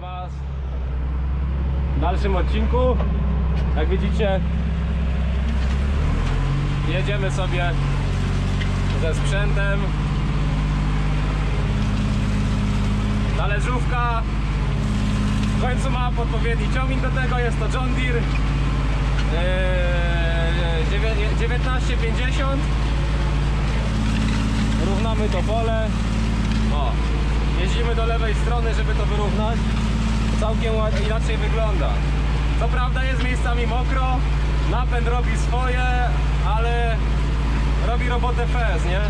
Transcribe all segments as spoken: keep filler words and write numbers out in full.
Was w dalszym odcinku. Jak widzicie, jedziemy sobie ze sprzętem. Talerzówka w końcu ma odpowiedni ciągnik do tego, jest to John Deere yy, dziewiętnaście pięćdziesiąt. Równamy to pole. O, jeździmy do lewej strony, żeby to wyrównać. Całkiem inaczej wygląda. Co prawda jest miejscami mokro, napęd robi swoje, ale robi robotę fez, nie?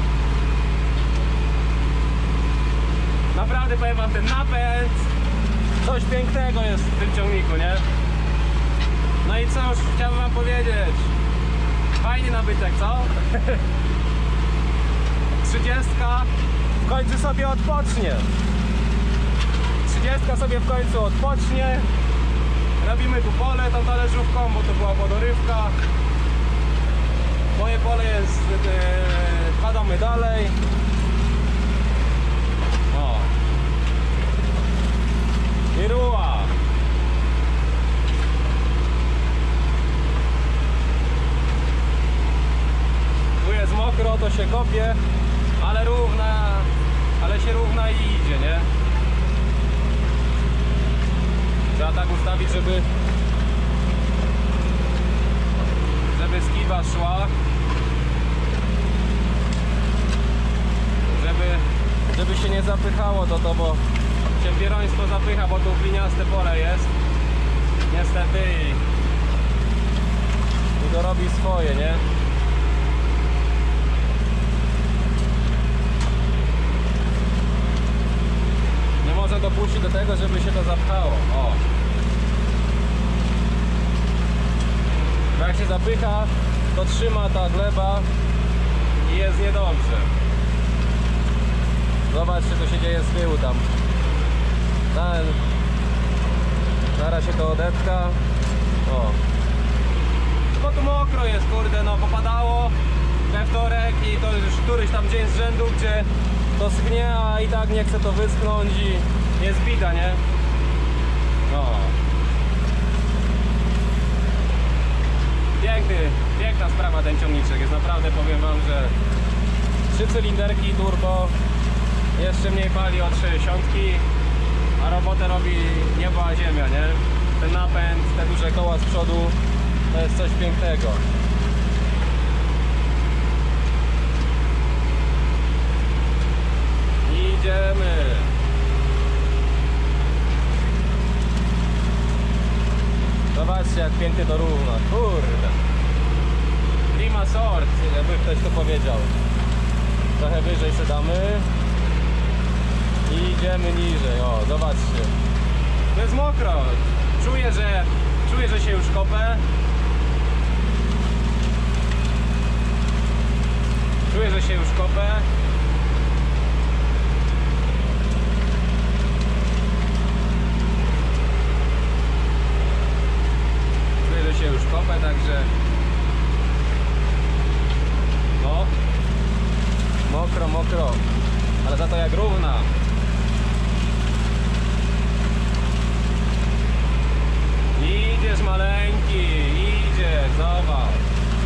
Naprawdę powiem wam, ten napęd, coś pięknego jest w tym ciągniku, nie? No i cóż, chciałbym wam powiedzieć, fajny nabytek, co? trzydziestka w końcu sobie odpocznie. trzydziestka sobie w końcu odpocznie. Robimy tu pole tą talerzówką, bo to była podorywka. Moje pole jest, yy, padamy dalej. O. I ruła. Tu jest mokro, to się kopie, ale równa, ale się równa i idzie, nie? Trzeba tak ustawić, żeby żeby skiba szła, żeby żeby się nie zapychało to to, bo się bieroństwo zapycha, bo tu gliniaste pole jest niestety i, i to robi swoje, nie? Nie można dopuścić do tego, żeby się to zapchało. O. Bo jak się zapycha, to trzyma ta gleba i jest niedobrze. Zobaczcie, co się dzieje z tyłu tam. Ten... Zaraz się to odetka. O. Bo tu mokro jest, kurde, no popadało we wtorek i to już któryś tam dzień z rzędu, gdzie to schnie, a i tak nie chce to wyschnąć i jest bida, nie? No. Piękny, piękna sprawa ten ciągniczek jest, naprawdę powiem wam, że trzy cylinderki turbo, jeszcze mniej pali od sześćdziesiątki, a robotę robi niebo a ziemia, nie? Ten napęd, te duże koła z przodu, to jest coś pięknego. Idziemy. Zobaczcie, jak pięknie to równo. Kurde. Prima sort, jakby ktoś to powiedział. Trochę wyżej się damy. I idziemy niżej. O, zobaczcie. To jest mokro. Czuję, że czuję, że się już kopę. Czuję, że się już kopę. Się już kopę, także no mokro, mokro, ale za to jak równa. Idziesz maleńki, idziesz, zobacz.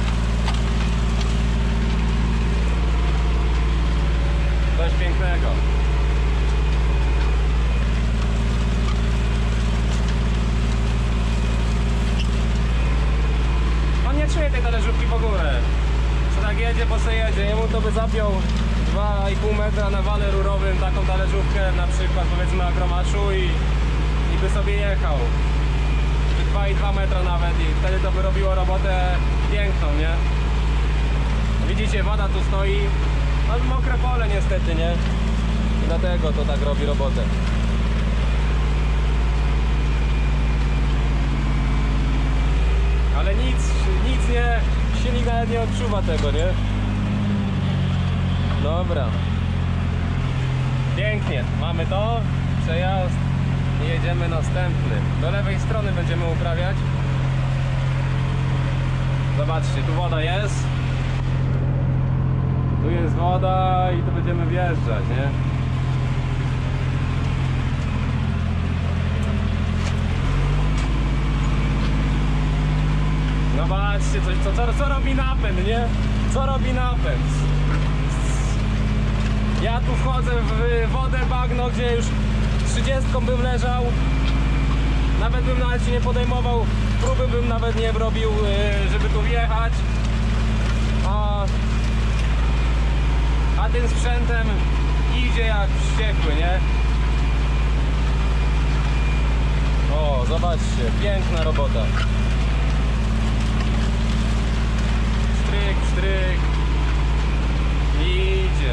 Coś pięknego. Nie czuję tej talerzówki w ogóle. Co tak jedzie, bo se jedzie. Jemu to by zapiął dwa i pół metra na wale rurowym taką talerzówkę, na przykład powiedzmy agromaczu i, i by sobie jechał. dwa i dwa metra nawet i wtedy to by robiło robotę piękną, nie? Widzicie, woda tu stoi. No mokre pole niestety, nie? I dlatego to tak robi robotę. Ale nic, nic nie, silnik nawet nie odczuwa tego, nie? Dobra. Pięknie, mamy to, przejazd i jedziemy następny. Do lewej strony będziemy uprawiać. Zobaczcie, tu woda jest. Tu jest woda i tu będziemy wjeżdżać, nie? Zobaczcie, coś, co, co, co robi napęd, nie? Co robi napęd? Ja tu wchodzę w wodę bagno, gdzie już trzydziestką bym leżał. Nawet bym nawet się nie podejmował, próby bym nawet nie robił, żeby tu wjechać. A, a tym sprzętem idzie jak wściekły, nie? O, zobaczcie, piękna robota. Pstryk, pstryk. Idzie.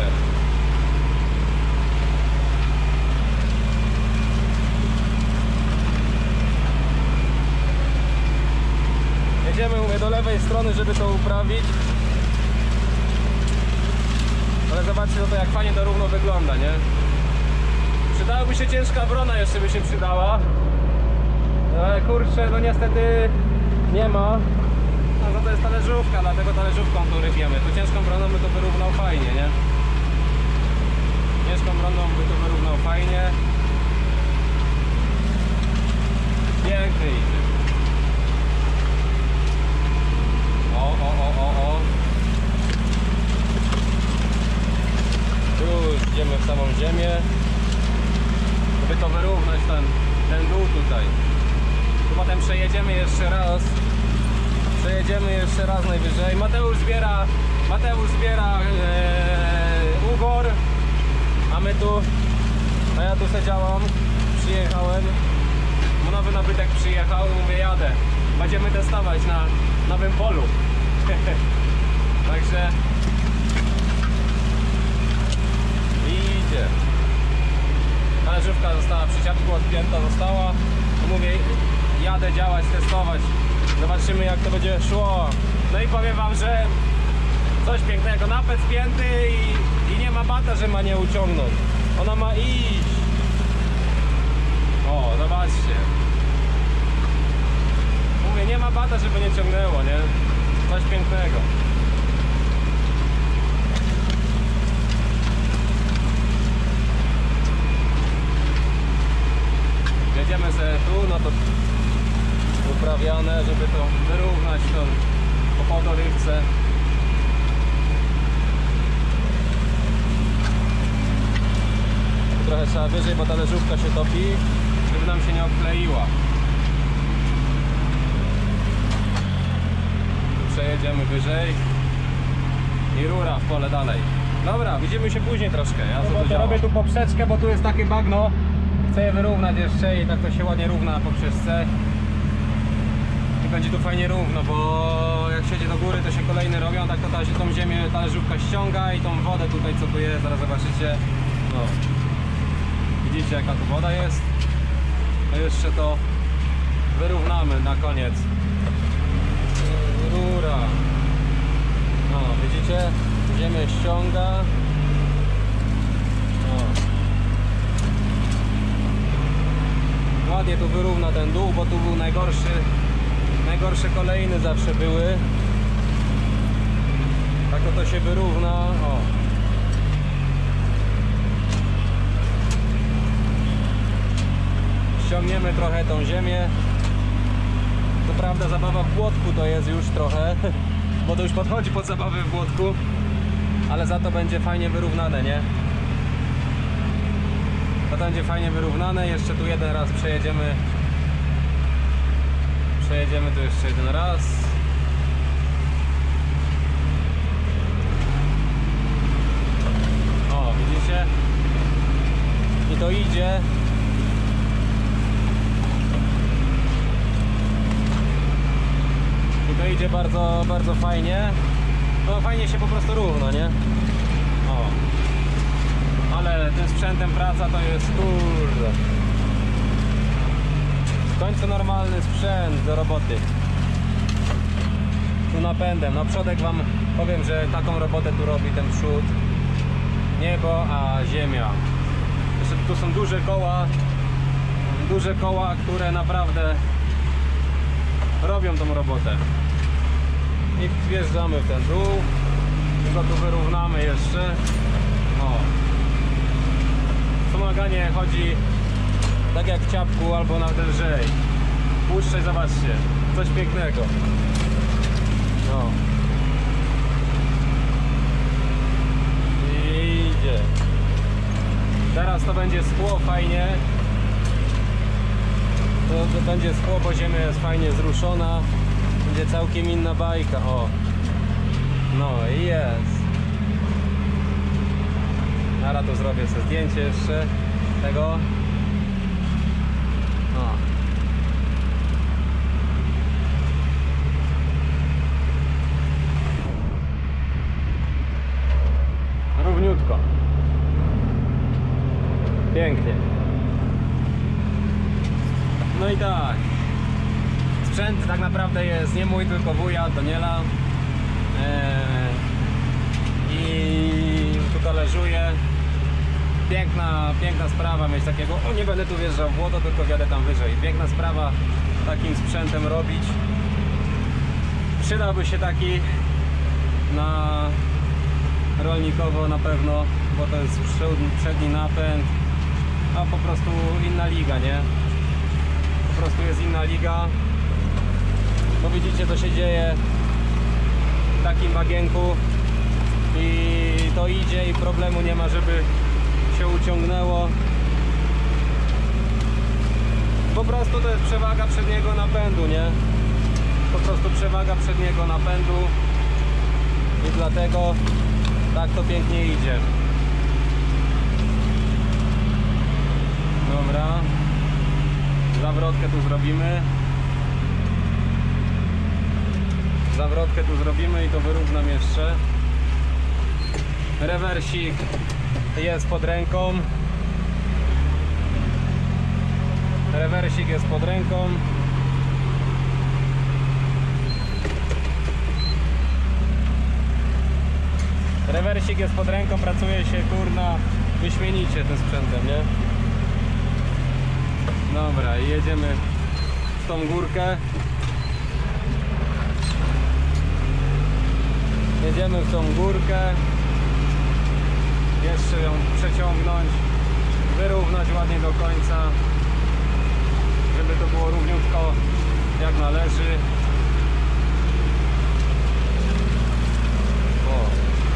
Jedziemy, mówię, do lewej strony, żeby to uprawić. Ale zobaczcie, no to jak fajnie to równo wygląda, nie? Przydałaby się ciężka brona, jeszcze by się przydała. Ale kurczę, no niestety nie ma. No to, to jest talerzówka, dlatego talerzówką tu rybiemy. Tu ciężką broną by to wyrównał fajnie, nie? Ciężką broną by to wyrównał fajnie. Piękny idzie. O, o, o, o, o. Tu idziemy w samą ziemię, żeby to wyrównać ten, ten dół tutaj. Tu potem przejedziemy jeszcze raz. Przejedziemy jeszcze raz najwyżej. Mateusz zbiera, Mateusz zbiera ee, ugor, a my tu, a ja tu se działam. Przyjechałem. Nowy nabytek przyjechał i mówię, jadę. Będziemy testować na nowym polu. Także idzie. Talerzówka została, przysiadku odpięta została. Mówię, jadę działać, testować. Zobaczymy, jak to będzie szło. No i powiem wam, że coś pięknego. Napęd spięty i, i nie ma bata, że ma nie uciągnąć. Ona ma iść. O, zobaczcie. Mówię, nie ma bata, żeby nie ciągnęło, nie? Coś pięknego. Jedziemy sobie tu, no to uprawiane, żeby to wyrównać to po podorywce. Trochę trzeba wyżej, bo talerzówka się topi, żeby nam się nie obkleiła. Przejedziemy wyżej i rura w pole dalej. Dobra, widzimy się później troszkę. Ja no to robię tu poprzeczkę, bo tu jest takie bagno. Chcę je wyrównać jeszcze i tak to się ładnie równa na poprzeczce. I będzie tu fajnie równo, bo jak siedzi do góry, to się kolejny robią. Tak to ta, tą ziemię talerzówka ściąga i tą wodę tutaj, co tu jest, zaraz zobaczycie. No. Widzicie, jaka tu woda jest? To jeszcze to wyrównamy na koniec. Rura. No, widzicie? Ziemię ściąga. O. Ładnie tu wyrówna ten dół, bo tu był najgorszy. Najgorsze kolejny zawsze były. Tak to, to się wyrówna. O. Ściągniemy trochę tą ziemię. To prawda, zabawa w błotku to jest już trochę, bo to już podchodzi pod zabawę w błotku, ale za to będzie fajnie wyrównane, nie? To będzie fajnie wyrównane. Jeszcze tu jeden raz przejedziemy. Przejedziemy tu jeszcze jeden raz. O, widzicie? I to idzie. I to idzie bardzo, bardzo fajnie. No fajnie się po prostu równo, nie? O. Ale tym sprzętem praca to jest kurde. W końcu normalny sprzęt do roboty. Tu napędem. No przodek wam powiem, że taką robotę tu robi ten przód. Niebo, a ziemia. Jeszcze tu są duże koła. Duże koła, które naprawdę robią tą robotę. I wjeżdżamy w ten dół. Tylko tu wyrównamy jeszcze. O. Wspomaganie chodzi tak jak w ciapku albo nawet lżej. Puszczaj, zobaczcie. Coś pięknego. O. I idzie. Teraz to będzie schło fajnie. To, to będzie schło, bo ziemia jest fajnie zruszona. Będzie całkiem inna bajka. O. No i jest. Teraz to zrobię sobie zdjęcie jeszcze tego. O. Równiutko. Pięknie. No i tak. Sprzęt tak naprawdę jest nie mój, tylko wuja, Daniela. Eee, I tu talerzuje. Piękna, piękna sprawa mieć takiego. O, nie będę tu wjeżdżał w błoto, tylko wjadę tam wyżej. Piękna sprawa takim sprzętem robić. Przydałby się taki na rolnikowo na pewno, bo to jest przedni napęd, a po prostu inna liga, nie? Po prostu jest inna liga, bo widzicie, co się dzieje w takim bagienku i to idzie i problemu nie ma, żeby się uciągnęło. Po prostu to jest przewaga przedniego napędu, nie? Po prostu przewaga przedniego napędu i dlatego tak to pięknie idzie. Dobra. Zawrotkę tu zrobimy. Zawrotkę tu zrobimy i to wyrównam jeszcze. Rewersik jest pod ręką. Rewersik jest pod ręką. Rewersik jest pod ręką, pracuje się kurna wyśmienicie tym sprzętem, nie? Dobra, i jedziemy w tą górkę. Jedziemy w tą górkę. Jeszcze ją przeciągnąć, wyrównać ładnie do końca, żeby to było równiutko jak należy. O.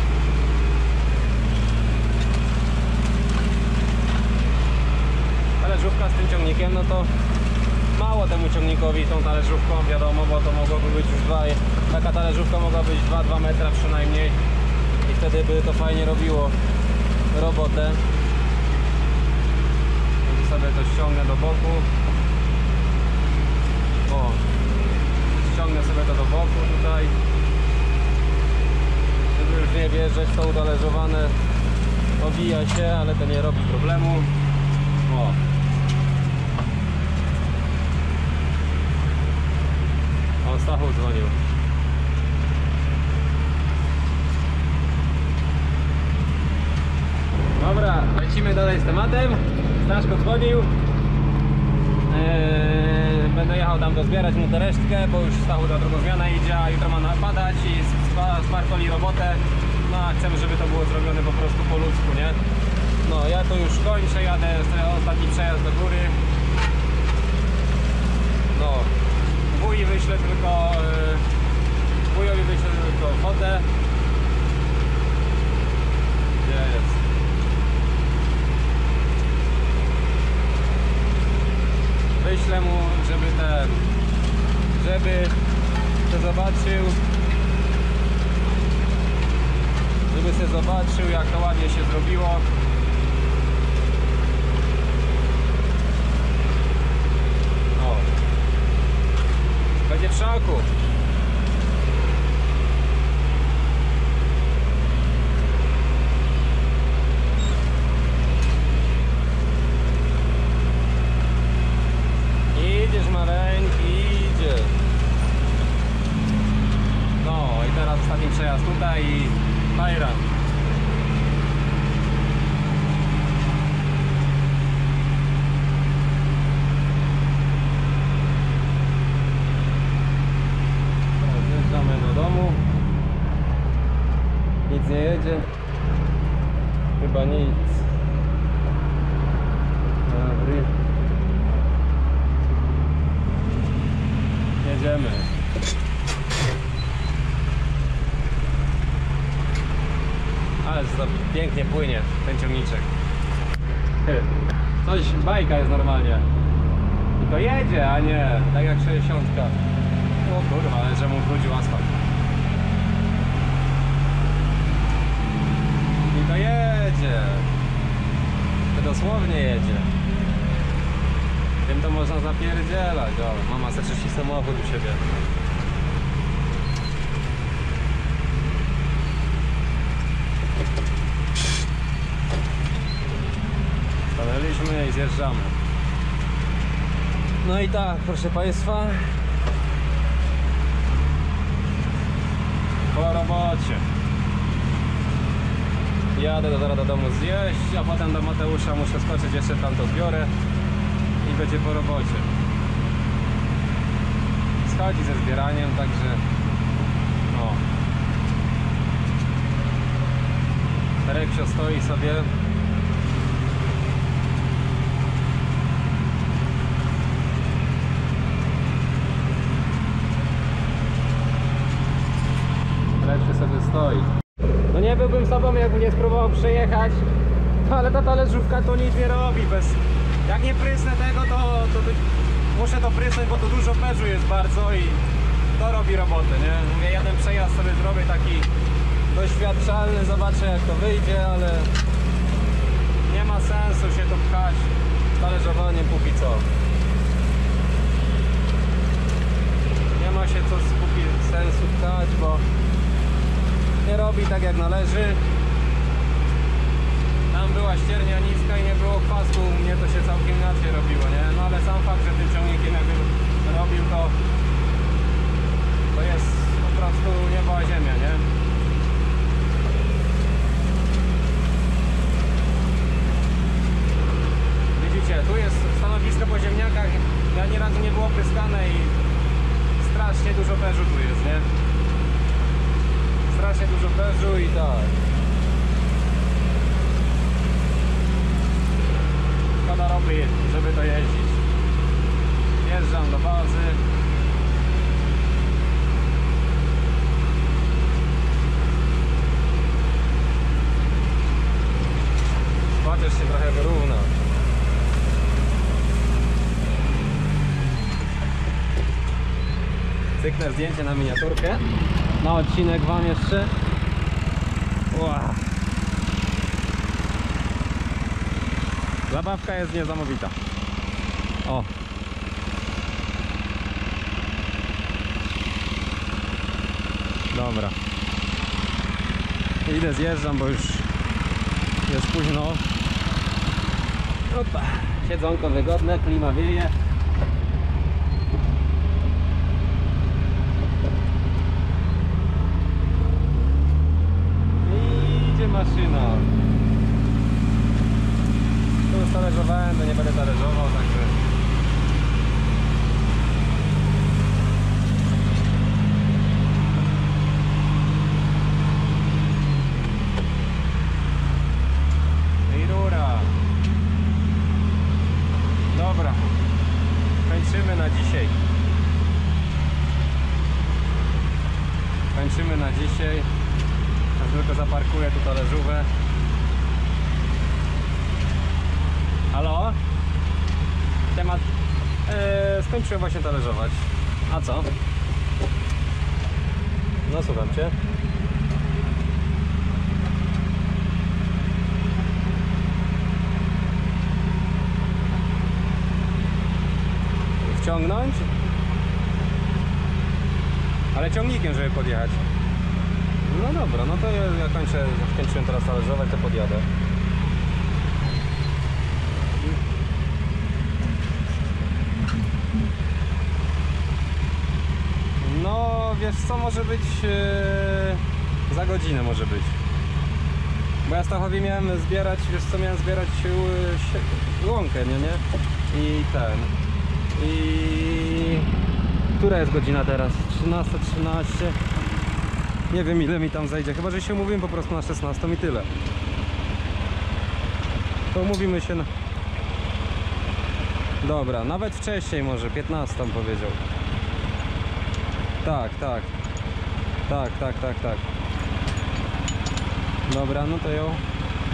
Talerzówka z tym ciągnikiem, no to mało temu ciągnikowi tą talerzówką, wiadomo, bo to mogłoby być już dwa, taka talerzówka mogła być dwa metra przynajmniej i wtedy by to fajnie robiło robotę. I sobie to ściągnę do boku. O, ściągnę sobie to do boku tutaj, żeby już nie wjeżdżać w to utalerzowane. Owija się, ale to nie robi problemu. O. O, Stachu dzwonił. Dobra, lecimy dalej z tematem. Staszko dzwonił. Eee, będę jechał tam dozbierać mu tę resztkę, bo już Stachu ta druga zmiana idzie, a jutro ma napadać i spartoli robotę. No a chcemy, żeby to było zrobione po prostu po ludzku, nie? No, ja to już kończę, jadę ostatni przejazd do góry. No, wuj wyślę tylko, yy, wujowi wyślę tylko fotę. Gdzie jest? Wyślę mu, żeby ten, żeby to zobaczył, żeby się zobaczył, jak to ładnie się zrobiło. O, będzie w szoku. Idziesz, maleńki, idziesz. No i teraz ostatni przejazd tutaj i fajra. Zjeżdżamy do domu. Nic nie jedzie. Chyba nic. Dobry. Jedziemy. pięknie płynie ten ciągniczek. Coś, bajka jest normalnie. I to jedzie, a nie tak jak sześćdziesiątka. O kurwa, ale że mu wrócił asfalt. I to jedzie. To dosłownie jedzie. Tym to można zapierdzielać. O, mama se czyści samochód u siebie. Stanęliśmy i zjeżdżamy. No i tak, proszę Państwa, po robocie. Jadę do, zaraz do domu zjeść, a potem do Mateusza muszę skoczyć, jeszcze tam to zbiorę i będzie po robocie. Schodzi ze zbieraniem, także no. Reksio stoi sobie. sobie stoi. No nie byłbym sobą, jakbym nie spróbował przejechać, no ale ta talerzówka to nic nie robi. Bez... Jak nie prysnę tego, to, to, to muszę to prysnąć, bo to dużo peżu jest bardzo i to robi robotę, nie? Mówię, jeden przejazd sobie zrobię taki doświadczalny, zobaczę jak to wyjdzie, ale nie ma sensu się tu pchać talerzowaniem póki co. Nie ma się co póki sensu pchać, bo nie robi tak jak należy. Tam była ściernia niska i nie było kwasu, u mnie to się całkiem inaczej robiło, nie? No ale sam fakt, że tym ciągnikiem jakby robił, to to jest po prostu niebo a ziemia, nie? Widzicie, tu jest stanowisko po ziemniakach, ani razu nie było pryskane i strasznie dużo peżu tu jest, nie? Strasznie dużo peżu i tak. Szkoda robi, żeby to jeździć. Wjeżdżam do bazy. Chociaż się trochę wyrówna. Cyknę zdjęcie na miniaturkę. Na odcinek wam jeszcze. Wow. Zabawka jest niesamowita. O. Dobra. Idę, zjeżdżam, bo już jest późno. Opa. Siedzonko wygodne, klima wieje. Maszyna. Tu talerzowałem, to nie będę talerzował, także i rura. Dobra, kończymy na dzisiaj. Kończymy na dzisiaj. Tylko zaparkuję tu talerzówę. Halo? Temat... Eee, skończyłem właśnie talerzować. A co? No słucham cię. Wciągnąć? Ale ciągnikiem, żeby podjechać. No dobra, no to ja, ja kończę, skończyłem teraz talerzować, to podjadę. No wiesz co, może być yy, za godzinę może być. Bo ja Stachowi miałem zbierać, wiesz co, miałem zbierać yy, łąkę, nie, nie? I ten. I... Która jest godzina teraz? trzynasta trzynaście. Nie wiem ile mi tam zejdzie, chyba że się umówimy po prostu na szesnastą i tyle. To umówimy się na... Dobra, nawet wcześniej może, piętnastą powiedział. Tak, tak. Tak, tak, tak, tak. Dobra, no to ją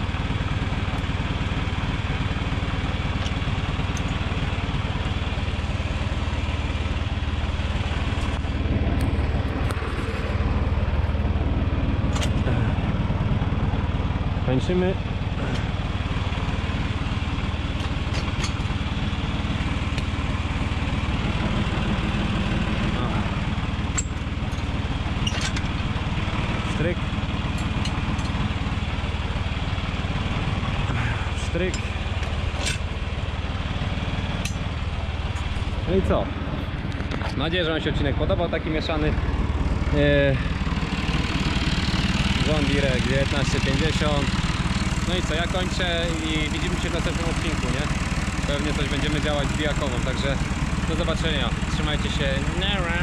Zobaczymy. Stryk. Stryk. No i co? Mam nadzieję, że Wam się odcinek podobał, taki mieszany. Yy, John Deere dziewiętnaście pięćdziesiąt. No i co, ja kończę i widzimy się w następnym odcinku, nie? Pewnie coś będziemy działać z bijakową, także do zobaczenia. Trzymajcie się. Nara.